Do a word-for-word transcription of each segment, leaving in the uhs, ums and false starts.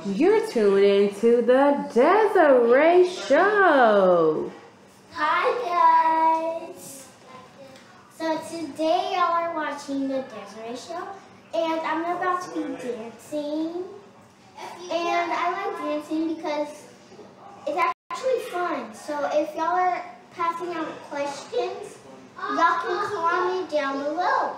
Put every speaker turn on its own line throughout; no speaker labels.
You're tuned into the Desiree Show.
Hi guys. So today y'all are watching the Desiree Show, and I'm about to be dancing. And I like dancing because it's actually fun. So if y'all are passing out questions, y'all can comment down below.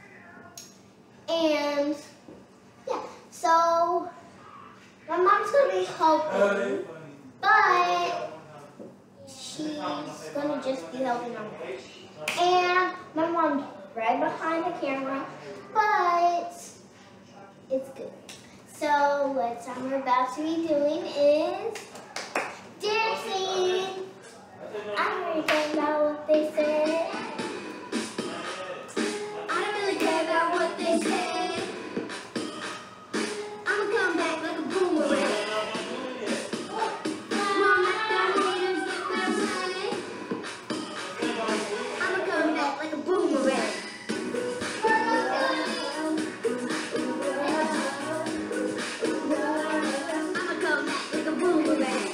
And yeah, so my mom's gonna be helping, but she's gonna just be helping on it. And my mom's right behind the camera, but it's good. So what I'm about to be doing is dancing. I don't really care about what they say. I don't really care about what they say. I'ma come back like a boomerang. Won't let the haters get their way. I'ma come back like a boomerang. I'ma come back like a boomerang.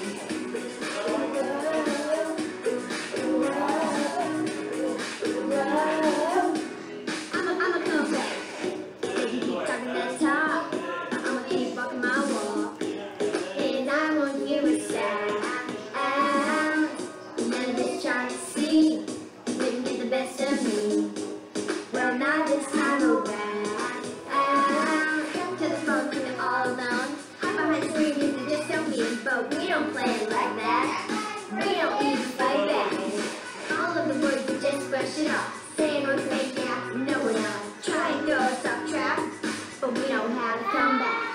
But we don't play it like that. We don't even fight back. All of the words are just brushing off. Saying we're fake now, no one else. Try and throw us off track, but we don't have to come back.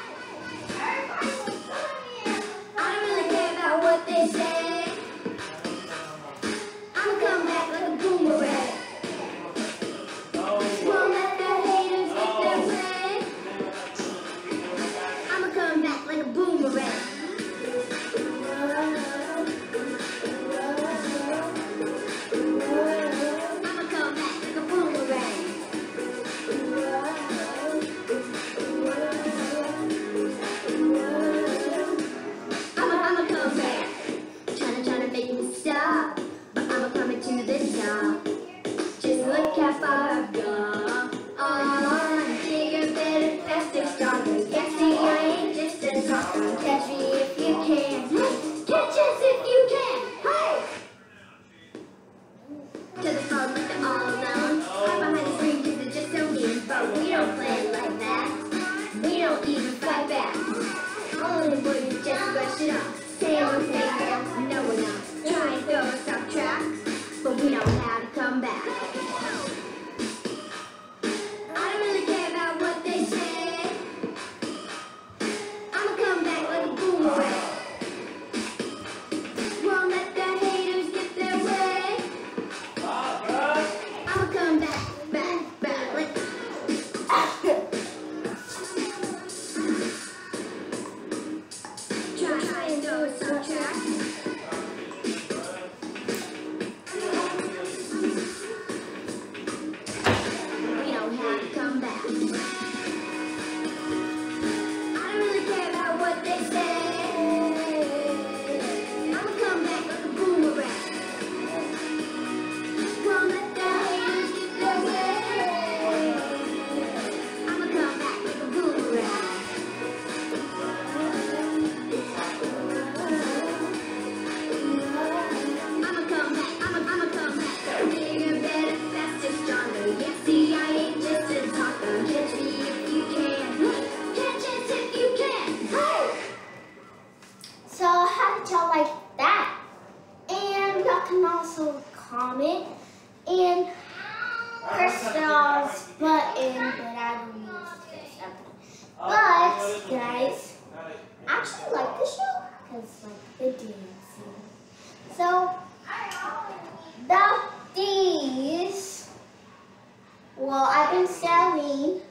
I don't really care about what they say. I'ma come back like a boomerang. Won't let the haters get their way. I'ma come back like a boomerang. Catch me if you can. Catch us if you can. Hey! To the phone like they're all alone. Hide behind the screen because they're just so mean. But we don't play it like that. We don't even fight back. All of the boys just brush it off. Say we're fake now, no one else. Try and throw us off track, but we don't have to come back. I don't really care about what they say. I'ma come back like a boomerang. Won't let the haters get their way. I'ma come back, back, back like try and throw us off track. We don't have to come back. I don't really care about what they say. I'ma come back like a boomerang. Won't let the haters get their way. I'ma come back like a boomerang. I'ma come back, I'ma, I'ma come back. Bigger, better, faster, stronger. Yes, see, I ain't just a talker. Catch me if you can. Catch us if you can. Hey! So how did y'all like that? And y'all can also comment and press the button, but I don't use this button. But guys, I actually like the show because like the dancing. So about these, well, I've been selling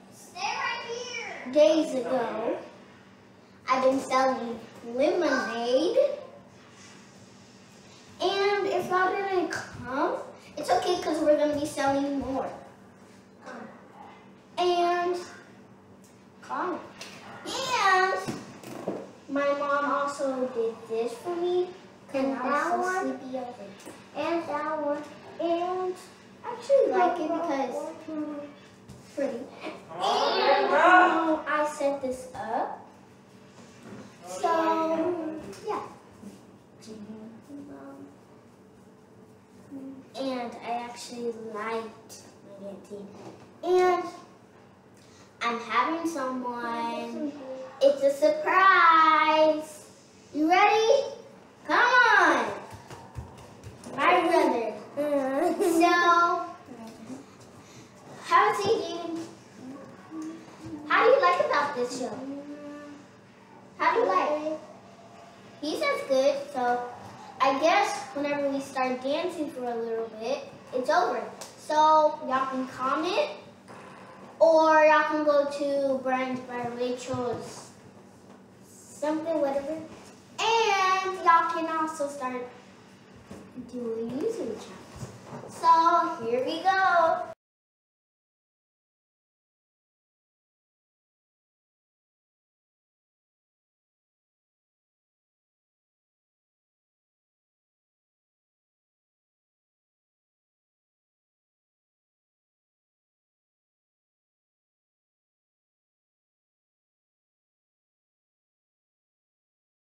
days ago. I've been selling lemonade, and if y'all didn't come, it's okay because we're gonna be selling more. And comment. And did this for me. And I was so one, sleepy over it. And that one. And I actually like it because it's pretty. And I set this up. So, yeah. And I actually liked my dancing. And I'm having someone. It's a surprise. You ready? Come on. My brother. So, how's he doing? How do you like about this show? How do you like? He says good, so I guess whenever we start dancing for a little bit, it's over. So y'all can comment, or y'all can go to Brian's by Rachel's something, whatever. And y'all can also start doing YouTube channels. So here